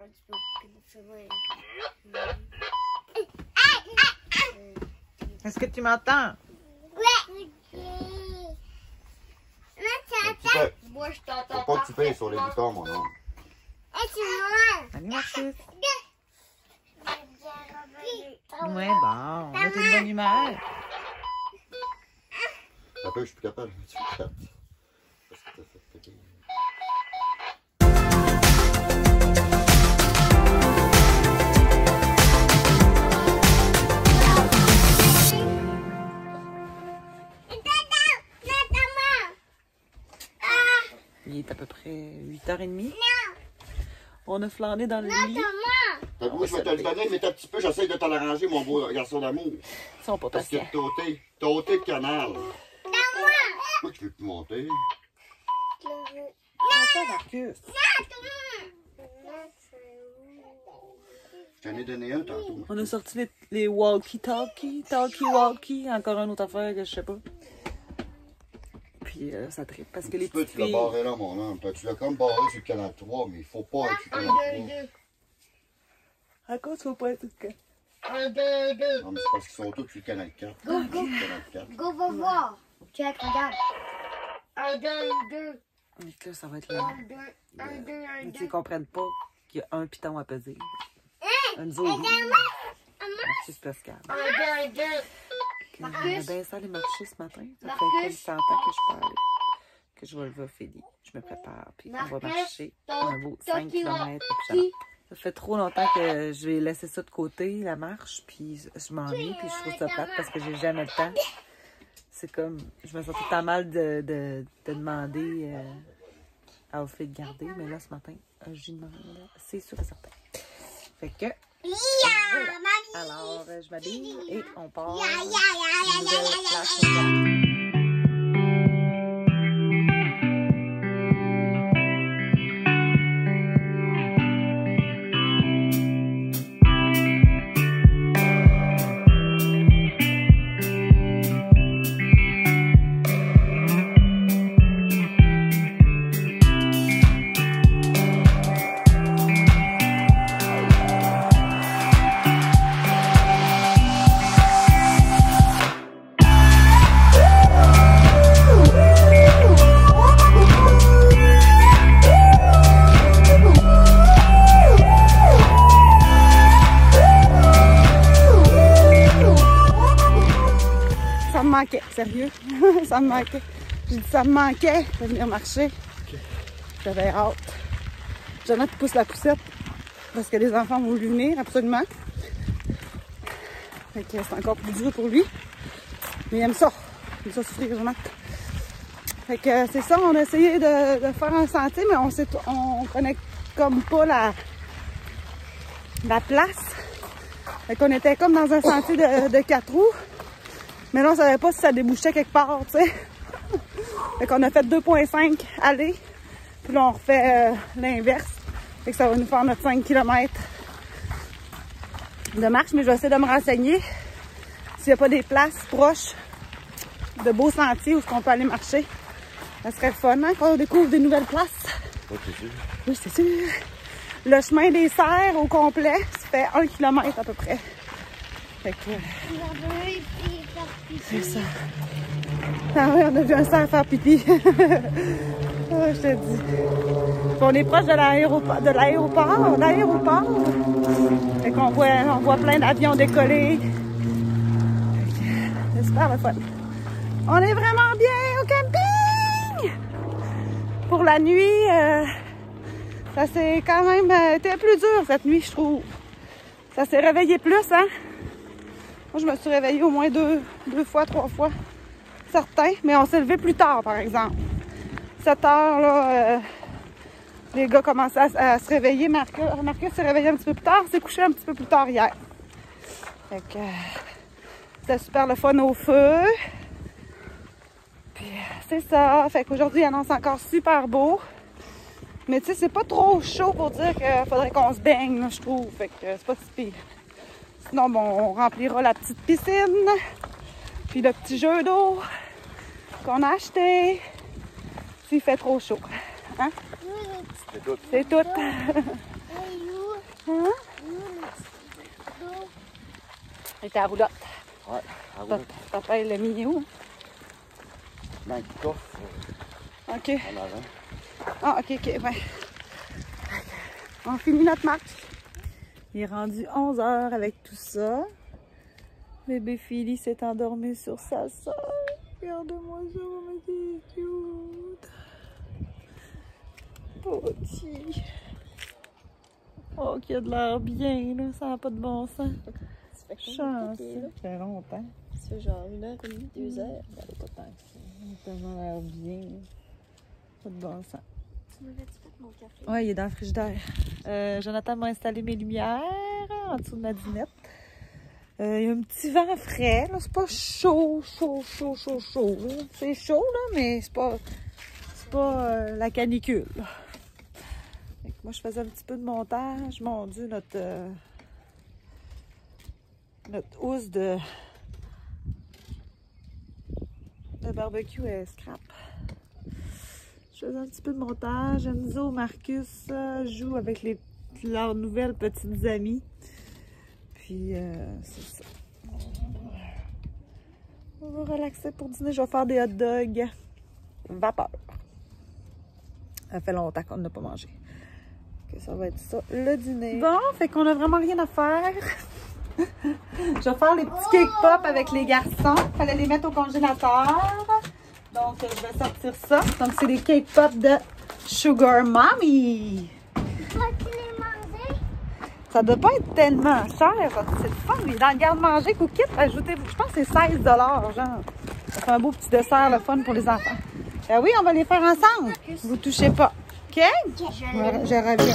Est-ce que tu m'entends? Oui. Moi, je t'entends. Faut pas que tu payes sur les boutons, mon homme. Allez, Marcus. Ouais, bon, on va être une bonne humeur. Un peu, je suis plus capable. Je suis plus capable. Parce que t'as fait péter. Il est à peu près 8h30. On a flâné dans le lit. Moi, je vais te le donner, mais t'as un petit peu, j'essaie de t'en arranger, mon beau garçon d'amour. Ils sont pas Parce que patients. t'as ôté le canal. Pourquoi tu veux plus monter? Attends, Marcus. Je t'en ai donné un tantôt. On a sorti les walkie-talkie, talkie-walkie, encore une autre affaire que je sais pas. Puis ça tripe parce que les petites Tu l'as filles... barré là, mon homme. Tu l'as comme barré sur le canal 3, mais il faut pas être sur le canal 3. À cause, faut pas être... 1, 2, 2. Non, mais c'est parce qu'ils sont tous sur le canal 4. Go, go. Sur le canal 4. Go, va voir. Check, regarde. 1, 2, 2. Donc là, ça va être là. 1, 2, 1, 2, 1, Mais 2. ils comprennent pas qu'il y a un piton à peser. Un zoo. Marcus Pascal. 1, 2, 2. On a bien ça aller marcher ce matin. Ça fait Marcus. comme 100 ans que je parle. Que je vais lever à Félix. Je me prépare. Puis on va Marcus, marcher un beau 5 km. Qui? Ça fait trop longtemps que je vais laisser ça de côté, la marche. Puis je m'ennuie. Puis je trouve ça plate parce que j'ai jamais le temps. C'est comme, je me sens tout le temps mal de demander à Ophélie de garder. Mais là, ce matin, je lui demande. C'est sûr et certain. Fait que. Voilà. Alors, je m'habille et on part. Une nouvelle place au parc. Ça me manquait, sérieux. Ça me manquait. J'ai dit ça me manquait de venir marcher. J'avais hâte. Jonathan pousse la poussette parce que les enfants vont lui venir absolument. Fait que c'est encore plus dur pour lui. Mais il aime ça. Il aime ça souffrir, Jonathan. Fait que c'est ça, on a essayé de faire un sentier, mais on connaît comme pas la place. Fait qu'on était comme dans un sentier de 4 roues. Mais là, on savait pas si ça débouchait quelque part, tu sais. Fait qu'on a fait 2,5 aller. Puis là, on refait l'inverse. Fait que ça va nous faire notre 5 km de marche. Mais je vais essayer de me renseigner s'il n'y a pas des places proches de beaux sentiers où on peut aller marcher. Ça serait fun, hein, qu'on découvre des nouvelles places. Oui, c'est sûr. Oui, c'est sûr. Le chemin des Serres au complet, ça fait 1 km à peu près. Fait que... c'est ça. Ah oui, on a vu un cerf faire pipi. Oh, je te dis. Puis on est proche de l'aéroport. Fait qu'on voit plein d'avions décoller. C'est super le fun. On est vraiment bien au camping! Pour la nuit, ça s'est quand même été plus dur cette nuit, je trouve. Ça s'est réveillé plus, hein? Moi, je me suis réveillée au moins deux fois, 3 fois. Certains, mais on s'est levé plus tard, par exemple. 7 heures, là, les gars commençaient à se réveiller. Marcus s'est réveillé un petit peu plus tard, s'est couché un petit peu plus tard hier. Fait que c'était super le fun au feu. Puis c'est ça. Fait qu'aujourd'hui, il annonce encore super beau. Mais tu sais, c'est pas trop chaud pour dire qu'il faudrait qu'on se baigne, là, je trouve. Fait que c'est pas si pire. Sinon, bon, on remplira la petite piscine. Puis le petit jeu d'eau qu'on a acheté. S'il fait trop chaud. Hein? C'est tout. C'est tout. Elle était à roulotte. Ouais, à roulotte. Papa, il l'a mis où? Dans le coffre. OK. En avant. Ah, OK, OK, ouais. On finit notre marche. Il est rendu 11 h avec tout ça. Bébé Philly s'est endormi sur sa soeur. Regarde-moi ça, mais c'est cute. Pauvre petit. Oh, qui a de l'air bien, là. Ça n'a pas de bon sens. Ça fait Chanceux. Ça fait longtemps. Ça fait genre 1h30, 2 heures. Ça n'a pas tant que ça. Il a tellement l'air bien. Pas de bon sens. Tu m'avais-tu fait mon café? Oui, il est dans le frigidaire. Jonathan m'a installé mes lumières en dessous de ma dinette. Il y a un petit vent frais. C'est pas chaud. C'est chaud, là, mais c'est pas la canicule. Fait que moi, je faisais un petit peu de montage. Mon Dieu, notre housse de barbecue est scrap. Je faisais un petit peu de montage. Enzo, Marcus jouent avec leurs nouvelles petites amies. Puis, c'est ça. On va relaxer pour dîner. Je vais faire des hot dogs vapeur. Ça fait longtemps qu'on n'a pas mangé. Que ça va être ça, le dîner. Bon, fait qu'on a vraiment rien à faire. Je vais faire les petits cake pop avec les garçons. Il fallait les mettre au congélateur. Donc, je vais sortir ça. Donc, c'est des cake pop de Sugar Mommy. Vas-tu les manger? Ça doit pas être tellement cher. C'est le fun. Il est dans le garde-manger Cookit. Ajoutez-vous, je pense que c'est 16 $, genre. Ça fait un beau petit dessert, le fun pour les enfants. Ben oui, on va les faire ensemble. Vous touchez pas. OK? Je reviens.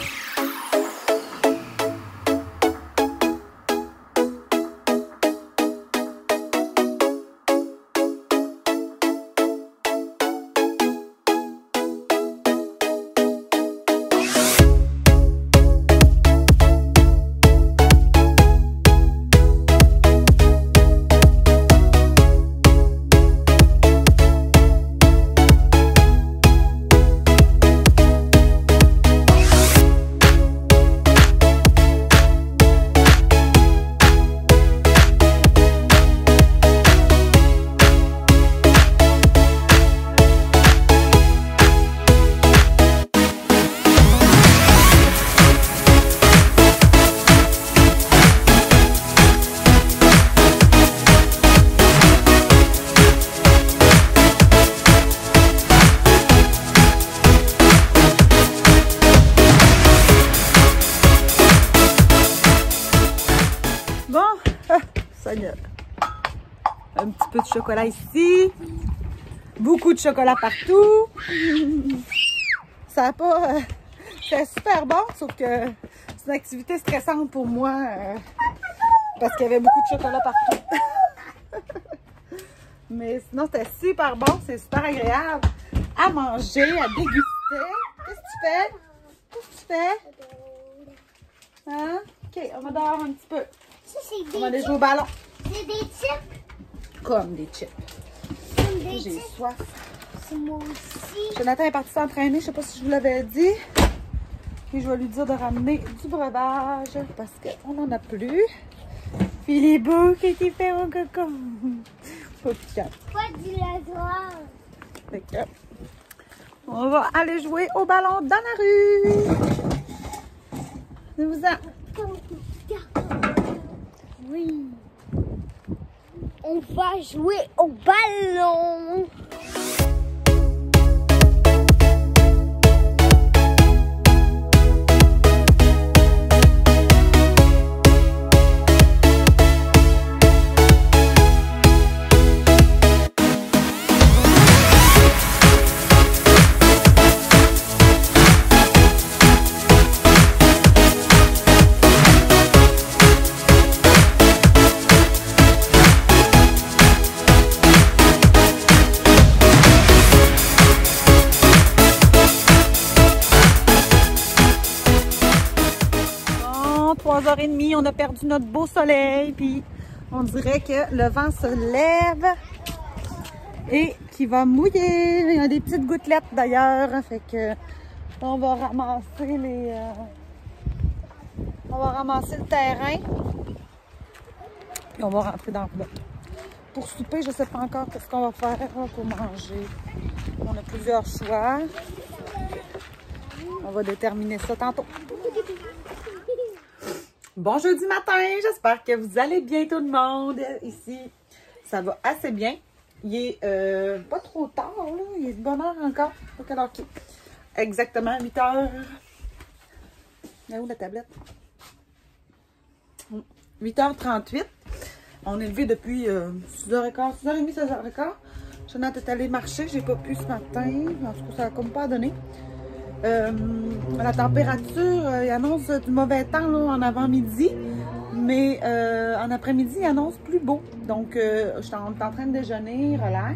Un petit peu de chocolat ici. Beaucoup de chocolat partout. Ça n'a pas... c'est super bon, sauf que c'est une activité stressante pour moi parce qu'il y avait beaucoup de chocolat partout. Mais sinon, c'était super bon. C'est super agréable à manger, à déguster. Qu'est-ce que tu fais? Qu'est-ce que tu fais? Hein? OK, on va dehors un petit peu. Ça, c'est des On va aller chips. jouer au ballon. C'est des chips. Comme des chips. Comme des J'ai chips. soif. C'est moi aussi. Jonathan est parti s'entraîner, je sais pas si je vous l'avais dit. Puis je vais lui dire de ramener du breuvage parce qu'on n'en a plus. Puis les bouts qui étaient faits au coco. Pas piquant. Pas du lasoir. Fait que, on va aller jouer au ballon dans la rue. Venez-vous-en. Oui. On va jouer au ballon. Bon, 3h30, on a perdu notre beau soleil, puis on dirait que le vent se lève et qu'il va mouiller. Il y a des petites gouttelettes d'ailleurs, fait que on va ramasser on va ramasser le terrain. Puis on va rentrer dans le bloc. Pour souper, je ne sais pas encore qu'est-ce qu'on va faire pour manger. On a plusieurs choix. On va déterminer ça tantôt. Bon jeudi matin, j'espère que vous allez bien tout le monde. Ici, ça va assez bien. Il est pas trop tard, là. Il est de bonne heure encore. Pas quelle heure qu'il est. Exactement 8 h. Mais où la tablette? 8h38. On est levé depuis 6h15, 6h30, 16h15. Jonathan est allé marcher, j'ai pas pu ce matin. En tout cas, ça n'a comme pas donné. La température, il annonce du mauvais temps là, en avant-midi. Mais en après-midi, il annonce plus beau. Donc, je suis en train de déjeuner, relax.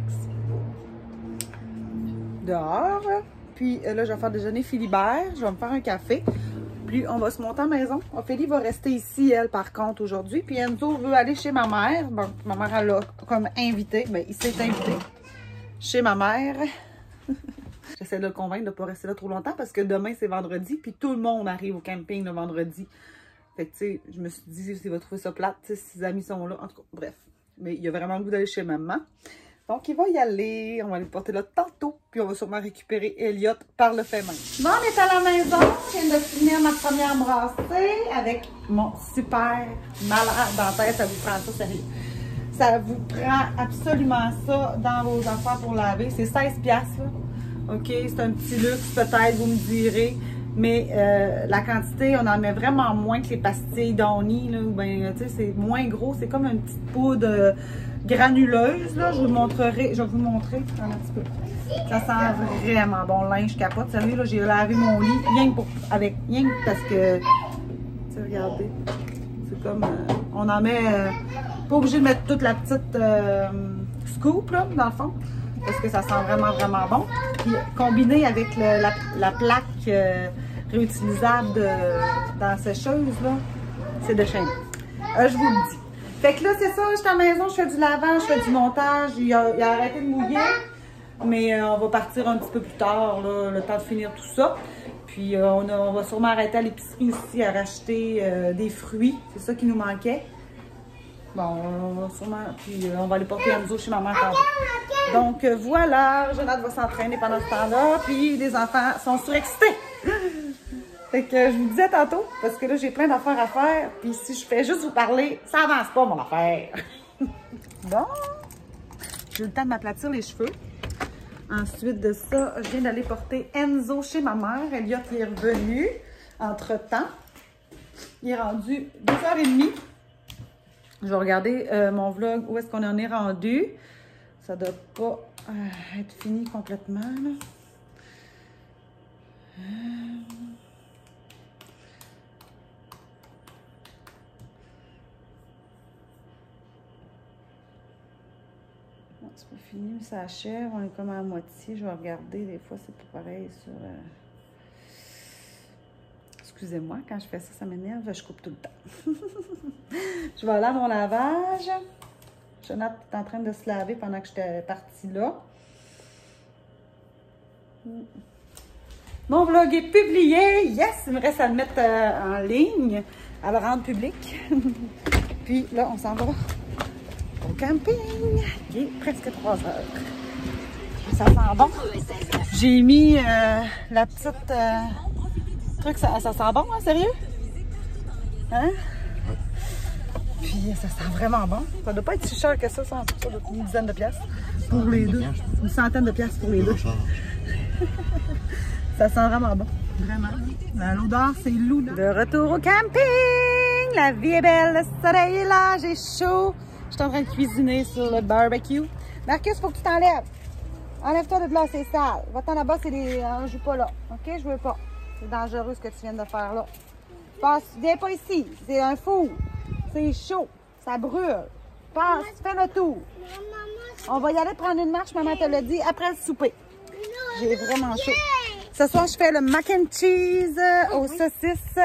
Dehors. Puis là, je vais faire déjeuner Philibert. Je vais me faire un café. Puis on va se monter à la maison. Ophélie va rester ici, elle, par contre, aujourd'hui. Puis Enzo veut aller chez ma mère. Bon, ma mère, elle l'a comme invité. Bien, il s'est invité chez ma mère. J'essaie de le convaincre de ne pas rester là trop longtemps parce que demain, c'est vendredi. Puis tout le monde arrive au camping le vendredi. Fait que, tu sais, je me suis dit, s'il va trouver ça plate, si ses amis sont là. En tout cas, bref. Mais il a vraiment le goût d'aller chez maman. Donc, il va y aller. On va aller le porter là tantôt. Puis, on va sûrement récupérer Elliot par le fait même. Bon, on est à la maison. Je viens de finir ma première brassée avec mon super malade dans la tête. Ça vous prend ça, sérieux. Ça vous prend absolument ça dans vos affaires pour laver. C'est 16$, là. OK? C'est un petit luxe, peut-être, vous me direz. Mais la quantité, on en met vraiment moins que les pastilles Downy, là. Ou bien, tu sais, c'est moins gros. C'est comme une petite poudre granuleuse, là. Je vais vous montrer un petit peu. Ça sent vraiment bon. Le linge capote. Sérieux, là, j'ai lavé mon lit rien que parce que, tu sais, regardez. C'est comme, on en met, pas obligé de mettre toute la petite scoop, là, dans le fond. Parce que ça sent vraiment, vraiment bon. Puis combiné avec la plaque réutilisable dans la sécheuse, là, c'est déchaînant. Je vous le dis. Fait que là, c'est ça, je suis à la maison, je fais du lavage, je fais du montage. Il a arrêté de mouiller. Mais on va partir un petit peu plus tard, là, le temps de finir tout ça. Puis on va sûrement arrêter à l'épicerie aussi à racheter des fruits. C'est ça qui nous manquait. Bon, on va sûrement. Puis on va aller porter Enzo chez maman tantôt. Donc voilà, Jonathan va s'entraîner pendant ce temps-là. Puis les enfants sont surexcités. Fait que je vous disais tantôt, parce que là j'ai plein d'affaires à faire. Puis si je fais juste vous parler, ça avance pas mon affaire. Bon, j'ai eu le temps de m'aplatir les cheveux. Ensuite de ça, je viens d'aller porter Enzo chez ma mère. Elliot est revenu entre-temps. Il est rendu 2h30. Je vais regarder mon vlog, où est-ce qu'on en est rendu. Ça doit pas être fini complètement, là. C'est pas fini, mais ça achève. On est comme à la moitié. Je vais regarder. Des fois, c'est pas pareil sur... Excusez-moi, quand je fais ça, ça m'énerve. Je coupe tout le temps. Je vais aller à mon lavage. Jonathan est en train de se laver pendant que j'étais partie là. Mon vlog est publié. Yes! Il me reste à le mettre en ligne, à le rendre public. Puis là, on s'en va au camping. Il est presque 3 heures. Ça sent bon. J'ai mis la petite truc. Ça sent bon, hein, sérieux? Hein? Puis ça sent vraiment bon. Ça doit pas être si cher que ça, ça doit être une dizaine de piastres pour les deux. Une centaine de piastres pour les deux. Ça sent vraiment bon. Vraiment. L'odeur, c'est loup. De retour au camping! La vie est belle, le soleil est là, j'ai chaud. Je suis en train de cuisiner sur le barbecue. Marcus, faut que tu t'enlèves. Enlève-toi de là, c'est sale. Va-t'en là-bas, c'est des... On joue pas là. OK? Je veux pas. C'est dangereux ce que tu viens de faire là. Passe, viens pas ici. C'est un four. C'est chaud. Ça brûle. Passe, fais le tour. On va y aller prendre une marche, maman te l'a dit, après le souper. J'ai vraiment chaud. Ce soir, je fais le mac and cheese aux saucisses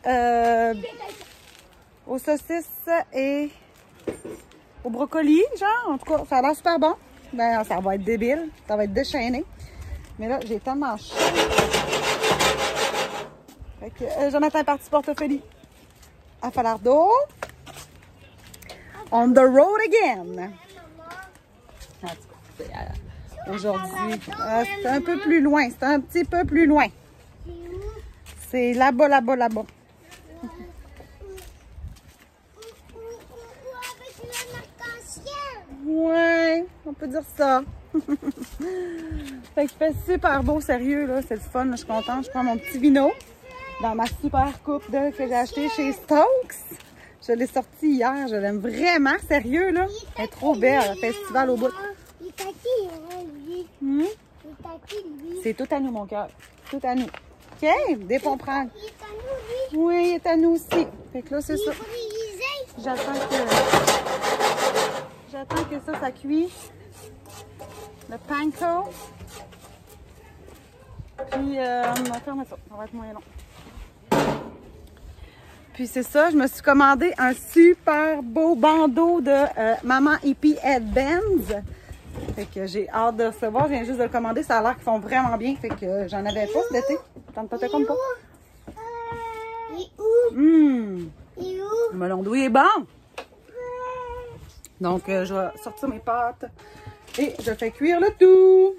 et au brocoli, genre. En tout cas, ça a l'air super bon. Ben, ça va être débile. Ça va être déchaîné. Mais là, j'ai tellement chaud. Fait que Jonathan est parti portefeuille à Falardeau. On the road again. Aujourd'hui, c'est un peu plus loin. C'est un petit peu plus loin. C'est là-bas, là-bas, là-bas. Ouais, on peut dire ça. Fait qu'il fait super beau, sérieux, là. C'est le fun, là, je suis contente. Je prends mon petit vino dans ma super coupe que j'ai acheté chez Stokes. Je l'ai sortie hier, je l'aime vraiment, sérieux, là. Elle est trop belle, le festival au bout. C'est tout à nous, mon cœur. Tout à nous. OK, dès qu'on prend. Oui, il est à nous aussi. Fait que là, c'est ça. J'attends que ça cuit. Le panko. Puis, on va fermer ça. Ça va être moins long. Puis, c'est ça. Je me suis commandé un super beau bandeau de Maman Hippie Headbands. Fait que j'ai hâte de recevoir. Je viens juste de le commander. Ça a l'air qu'ils font vraiment bien. Fait que j'en avais pas cet été. T'en pas comme pas. Le melon d'eau est bon. Donc, je vais sortir mes pâtes et je fais cuire le tout.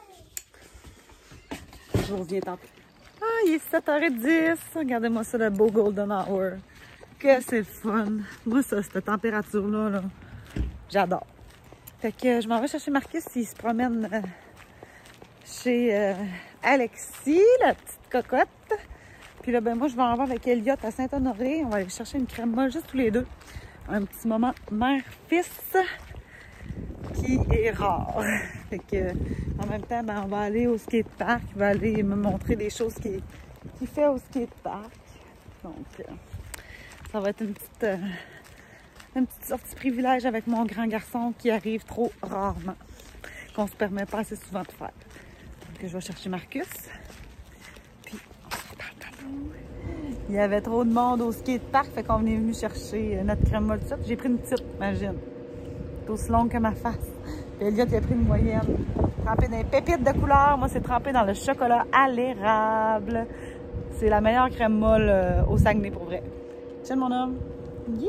Je vous reviens tantôt. Ah, il est 7h10. Regardez-moi ça, le beau golden hour. Que c'est le fun. Moi, ça, cette température-là, là, j'adore. Fait que je m'en vais chercher Marcus s'il se promène chez Alexis, la petite cocotte. Puis là, ben moi, je vais en voir avec Elliot à Saint-Honoré. On va aller chercher une crème molle juste tous les deux. Un petit moment mère-fils qui est rare. Fait que, en même temps, ben, on va aller au skatepark. Il va aller me montrer des choses qu'il fait au skatepark. Donc, ça va être une petite sortie privilège avec mon grand garçon qui arrive trop rarement, qu'on se permet pas assez souvent de faire. Donc, je vais chercher Marcus. Puis, on se reparle tantôt. Il y avait trop de monde au skatepark, fait qu'on est venu chercher notre crème molle. J'ai pris une petite, imagine. C'est aussi longue que ma face. Puis Elliot, il a pris une moyenne. Trempée dans les pépites de couleur. Moi, c'est trempé dans le chocolat à l'érable. C'est la meilleure crème molle au Saguenay, pour vrai. Tiens, mon homme. Yeah!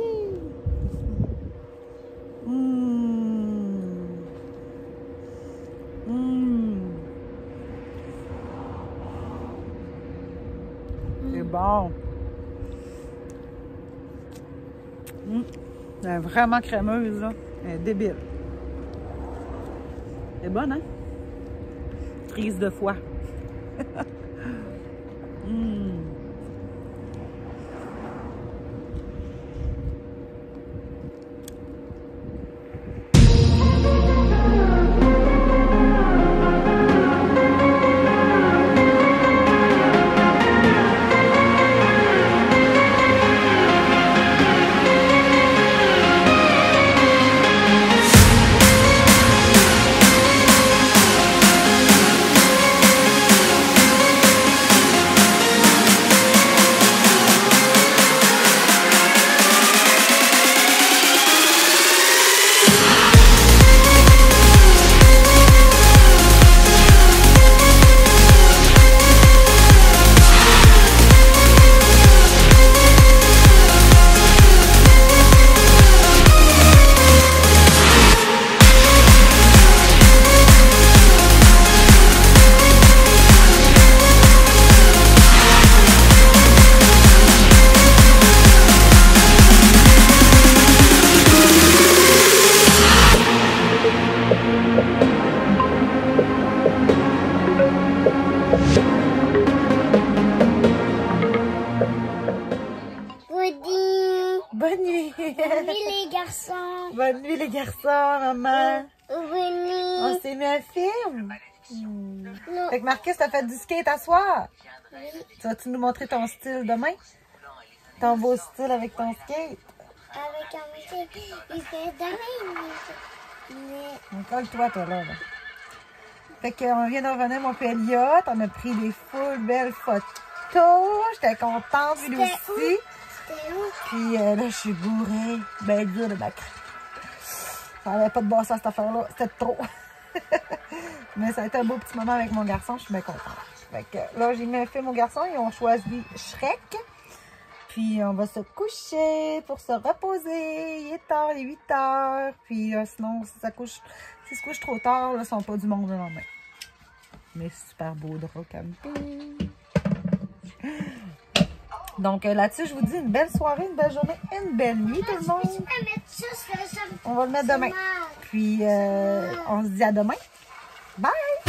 C'est bon. Elle est vraiment crémeuse, là. Elle est débile. Elle est bonne, hein? Frise de foie. Bonne nuit. Bonne nuit les garçons. Bonne nuit les garçons, maman. Bonne nuit. On s'est mis un film. Non. Fait que Marcus, t'as fait du skate à soir. Oui. Tu vas-tu nous montrer ton style demain? Ton beau style avec ton skate. Avec un monsieur, il fait demain. Mais Colle-toi, toi, là. Fait qu'on vient de revenir, mon père Elliot. On a pris des full belles photos. J'étais contente, lui aussi. c'était où? Puis là, je suis bourrée. Ben dur de ma crème. Ça n'avait pas de bon sens, cette affaire-là. C'était trop. Mais ça a été un beau petit moment avec mon garçon. Je suis bien contente. Fait que là, j'ai mis un film au garçon. Ils ont choisi Shrek. Puis on va se coucher pour se reposer. Il est tard, il est 8 heures. Puis sinon, si ça se couche trop tard, là, ils sont pas du monde le lendemain. Mais super beau drap camping. Donc là-dessus, je vous dis une belle soirée, une belle journée, une belle nuit tout le monde. On va le mettre demain. Puis on se dit à demain. Bye!